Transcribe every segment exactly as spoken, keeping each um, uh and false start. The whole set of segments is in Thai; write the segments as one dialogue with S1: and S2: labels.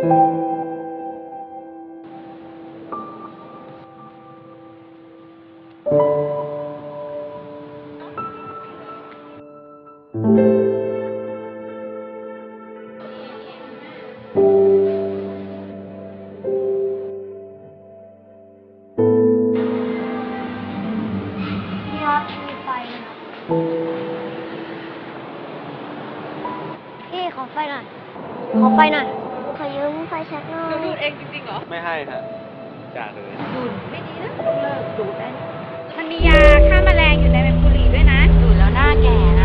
S1: พี่ขอไฟหน่อย ขอไฟหน่อย ขอยืมไฟแช็กหน่อย
S2: จะดูดเองจริงๆเหรอ
S3: ไม่ให้ฮะจ่าเลย
S2: ดูดไม่ดีนะต้องเลิกดูดได้มันมียาฆ่าแมลงอยู่ในเมมโมรีด้วยนะ ดูดแล้วหน้าแก่นะ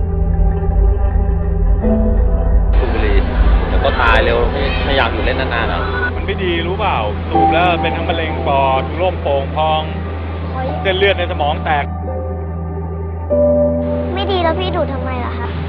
S3: สูบบุหรี่เดี๋ยวก็ตายเร็วไม่ไม่อยากอยู่เล่นนานๆแล้ว
S4: มันไม่ดีรู้เปล่าสูบแล้วเป็นทั้งมะเร็งปอดร่มโป่งพองเส้นเลือดในสมองแตก
S1: ไม่ดีแล้วพี่ดูดทำไมล่ะคะ